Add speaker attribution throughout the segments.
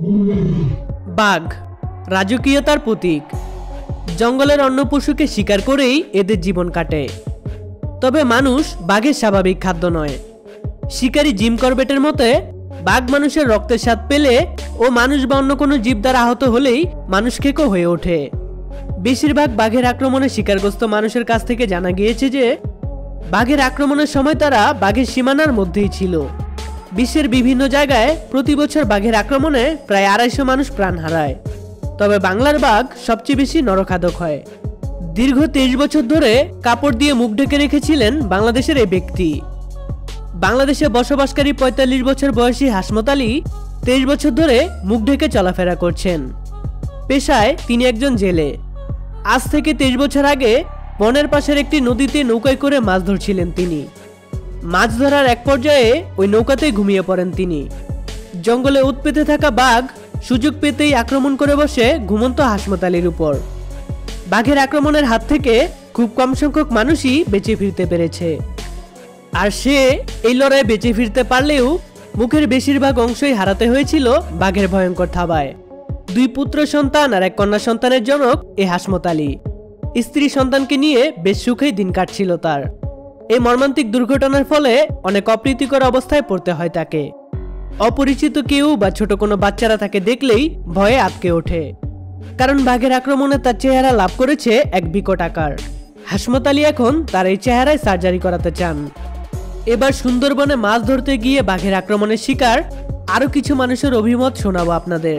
Speaker 1: বাঘ রাজকীয়তার প্রতীক। জঙ্গলের অন্য পশুকে শিকার করেই এদের জীবন কাটে। তবে মানুষ বাঘের স্বাভাবিক খাদ্য নয়। শিকারী জিম করবেটের মতে বাঘ মানুষের রক্তের স্বাদ পেলে ও মানুষ বা অন্য কোনো জীব দ্বারা আহত হলেই মানুষ খেকো হয়ে ওঠে। বেশিরভাগ বাঘের আক্রমণে শিকারগ্রস্ত মানুষের কাছ থেকে জানা গিয়েছে যে বাঘের আক্রমণের সময় তারা বাঘের সীমানার মধ্যেই ছিল। বিশ্বের বিভিন্ন জায়গায় প্রতি বছর বাঘের আক্রমণে প্রায় 250 মানুষ প্রাণ হারায়। তবে বাংলার বাঘ সবচেয়ে বেশি নরখাদক হয়। দীর্ঘ 23 বছর ধরে কাপড় দিয়ে মুখ ঢেকে রেখেছিলেন বাংলাদেশের এই ব্যক্তি। বাংলাদেশে বসবাসকারী 45 বছর বয়সী হাসমত আলী 23 বছর ধরে মুখ ঢেকে চলাফেরা করছেন। পেশায় তিনি একজন জেলে। আজ থেকে 23 বছর আগে বনের পাশের একটি নদীতে নৌকায় করে মাছ ধরছিলেন তিনি। মাছ ধরার এক পর্যায়ে ওই নৌকাতেই ঘুমিয়ে পড়েন তিনি। জঙ্গলে উৎপেতে থাকা বাঘ সুযোগ পেতেই আক্রমণ করে বসে ঘুমন্ত হাসমত আলীর উপর। বাঘের আক্রমণের হাত থেকে খুব কম সংখ্যক মানুষই বেঁচে ফিরতে পেরেছে। আর সে এই লড়াই বেঁচে ফিরতে পারলেও মুখের বেশিরভাগ অংশই হারাতে হয়েছিল বাঘের ভয়ঙ্কর থাবায়। 2 পুত্র সন্তান আর 1 কন্যা সন্তানের জনক এই হাসমত আলী। স্ত্রী সন্তানকে নিয়ে বেশ সুখেই দিন কাটছিল তার। এই মর্মান্তিক দুর্ঘটনার ফলে অনেক অপ্রীতিকর অবস্থায় পড়তে হয় তাকে। অপরিচিত কেউ বা ছোট কোনো বাচ্চারা তাকে দেখলেই ভয়ে আটকে ওঠে, কারণ বাঘের আক্রমণে তার চেহারা লাভ করেছে এক বিকট আকার। হাসমত আলী এখন তার এই চেহারায় সার্জারি করাতে চান। এবার সুন্দরবনে মাছ ধরতে গিয়ে বাঘের আক্রমণের শিকার আরো কিছু মানুষের অভিমত শোনাবো আপনাদের।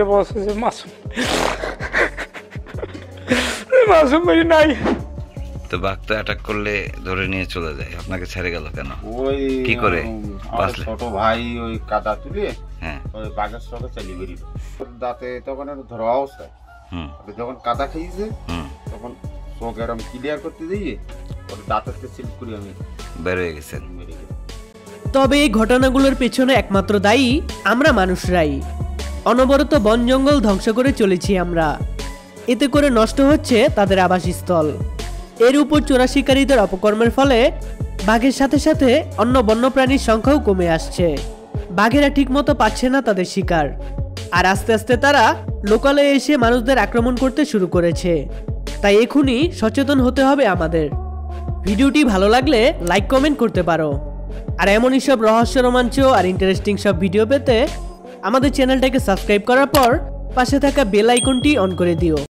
Speaker 2: তো বাঘ তো অ্যাটাক করলে ধরে নিয়ে চলে যায়, আপনাকে ছেড়ে গেল কেন?
Speaker 3: ওই
Speaker 2: কি করে
Speaker 3: ছোট ভাই ওই কাদা তুলে ওই বাঘের সঙ্গে চালিয়ে বেরিয়ে দাঁতে তখন ধরা অবস্থায় যখন কাদা খেয়েছে তখন চোখ এরম ক্লিয়ার করতে দিয়ে দাঁতের সিল্প করে আমি
Speaker 2: বের হয়ে গেছেন।
Speaker 1: তবে এই ঘটনাগুলোর পেছনে একমাত্র দায়ী আমরা মানুষরাই। অনবরত বন জঙ্গল ধ্বংস করে চলেছি আমরা। এতে করে নষ্ট হচ্ছে তাদের আবাসস্থল। এর উপর চোরা শিকারীদের অপকর্মের ফলে বাঘের সাথে সাথে অন্য বন্যপ্রাণীর সংখ্যাও কমে আসছে। বাঘেরা ঠিকমতো পাচ্ছে না তাদের শিকার, আর আস্তে আস্তে তারা লোকালয়ে এসে মানুষদের আক্রমণ করতে শুরু করেছে। তাই এখনই সচেতন হতে হবে আমাদের। ভিডিওটি ভালো লাগলে লাইক কমেন্ট করতে পারো। আর এমনই সব রহস্য, রোমাঞ্চ আর ইন্টারেস্টিং সব ভিডিও পেতে আমাদের চ্যানেলটাকে সাবস্ক্রাইব করার পর পাশে থাকা বেল আইকনটি অন করে দিও।